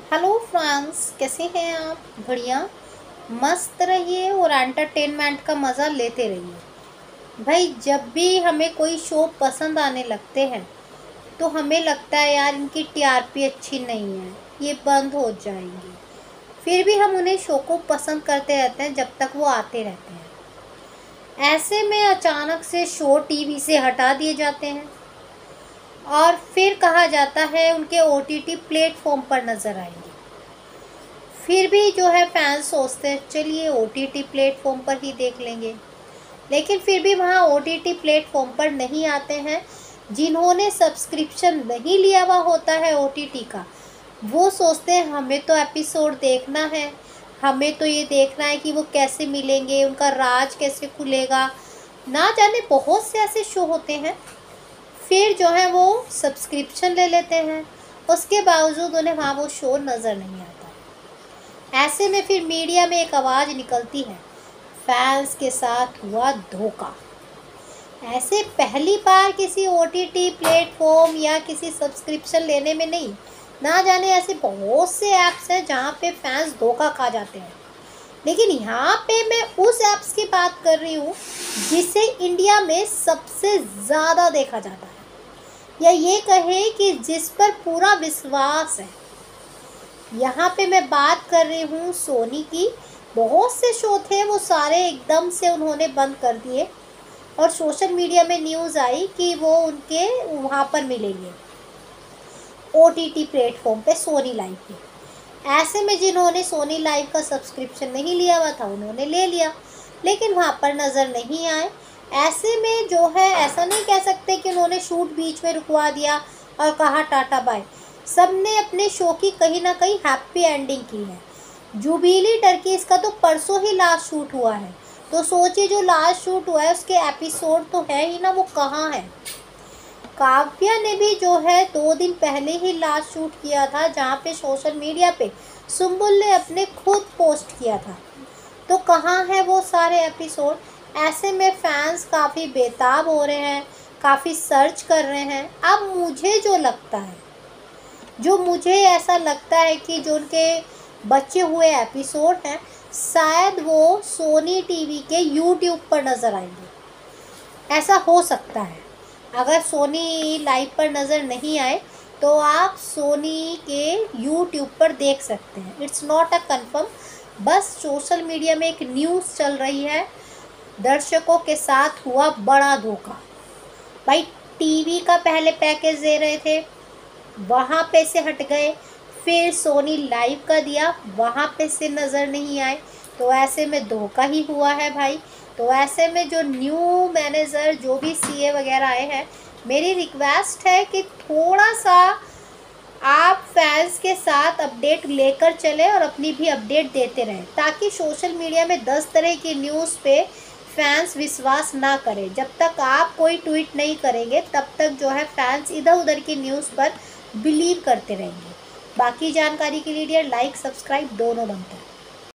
Hello friends, कैसे हैं आप? बढ़िया, मस्त रहिए और एंटरटेनमेंट का मज़ा लेते रहिए। भाई, जब भी हमें कोई शो पसंद आने लगते हैं तो हमें लगता है यार इनकी टीआरपी अच्छी नहीं है, ये बंद हो जाएंगी। फिर भी हम उन्हें शो को पसंद करते रहते हैं जब तक वो आते रहते हैं। ऐसे में अचानक से शो टीवी से हटा दिए जाते हैं और फिर कहा जाता है उनके ओटीटी प्लेटफॉर्म पर नज़र आएंगे। फिर भी जो है फैंस सोचते हैं चलिए ओटीटी प्लेटफॉर्म पर ही देख लेंगे, लेकिन फिर भी वहाँ ओटीटी प्लेटफॉर्म पर नहीं आते हैं। जिन्होंने सब्सक्रिप्शन नहीं लिया हुआ होता है ओटीटी का, वो सोचते हैं हमें तो एपिसोड देखना है, हमें तो ये देखना है कि वो कैसे मिलेंगे, उनका राज कैसे खुलेगा, ना जाने बहुत से ऐसे शो होते हैं। फिर जो है वो सब्सक्रिप्शन ले लेते हैं, उसके बावजूद उन्हें वहाँ वो शो नज़र नहीं आता। ऐसे में फिर मीडिया में एक आवाज़ निकलती है, फैंस के साथ हुआ धोखा। ऐसे पहली बार किसी ओटीटी प्लेटफॉर्म या किसी सब्सक्रिप्शन लेने में नहीं, ना जाने ऐसे बहुत से ऐप्स हैं जहाँ पे फैंस धोखा खा जाते हैं। लेकिन यहाँ पे मैं उस ऐप्स की बात कर रही हूँ जिसे इंडिया में सबसे ज़्यादा देखा जाता है, या ये कहे कि जिस पर पूरा विश्वास है। यहाँ पे मैं बात कर रही हूँ सोनी की। बहुत से शो थे, वो सारे एकदम से उन्होंने बंद कर दिए और सोशल मीडिया में न्यूज़ आई कि वो उनके वहाँ पर मिलेंगे ओटीटी प्लेटफॉर्म पे, सोनी लाइव पे। ऐसे में जिन्होंने सोनी लाइव का सब्सक्रिप्शन नहीं लिया हुआ था उन्होंने ले लिया, लेकिन वहाँ पर नज़र नहीं आए। ऐसे में जो है ऐसा नहीं कह सकते कि उन्होंने शूट बीच में रुकवा दिया और कहा टाटा बाय। सब ने अपने शो की कहीं ना कहीं हैप्पी एंडिंग की है। जुबीली टर्कीज का तो परसों ही लास्ट शूट हुआ है, तो सोचिए जो लास्ट शूट हुआ है उसके एपिसोड तो है ही ना, वो कहाँ है। काव्या ने भी जो है 2 दिन पहले ही लास्ट शूट किया था, जहाँ पे सोशल मीडिया पे सुम्बुल ने अपने खुद पोस्ट किया था, तो कहाँ है वो सारे एपिसोड। ऐसे में फैंस काफ़ी बेताब हो रहे हैं, काफ़ी सर्च कर रहे हैं। अब मुझे ऐसा लगता है कि जो उनके बचे हुए एपिसोड हैं शायद वो सोनी टीवी के यूट्यूब पर नज़र आएंगे। ऐसा हो सकता है। अगर सोनी लाइव पर नज़र नहीं आए तो आप सोनी के यूट्यूब पर देख सकते हैं। इट्स नॉट अ कंफर्म, बस सोशल मीडिया में एक न्यूज़ चल रही है। दर्शकों के साथ हुआ बड़ा धोखा। भाई, टीवी का पहले पैकेज दे रहे थे, वहाँ पे से हट गए, फिर सोनी लाइव का दिया, वहाँ पे से नज़र नहीं आए, तो ऐसे में धोखा ही हुआ है भाई। तो ऐसे में जो न्यू मैनेजर, जो भी सीए वगैरह आए हैं, मेरी रिक्वेस्ट है कि थोड़ा सा आप फैंस के साथ अपडेट लेकर चलें और अपनी भी अपडेट देते रहें, ताकि सोशल मीडिया में 10 तरह की न्यूज़ पे फैंस विश्वास ना करें। जब तक आप कोई ट्वीट नहीं करेंगे तब तक जो है फैंस इधर उधर की न्यूज़ पर बिलीव करते रहेंगे। बाकी जानकारी के लिए लाइक सब्सक्राइब दोनों बनता है।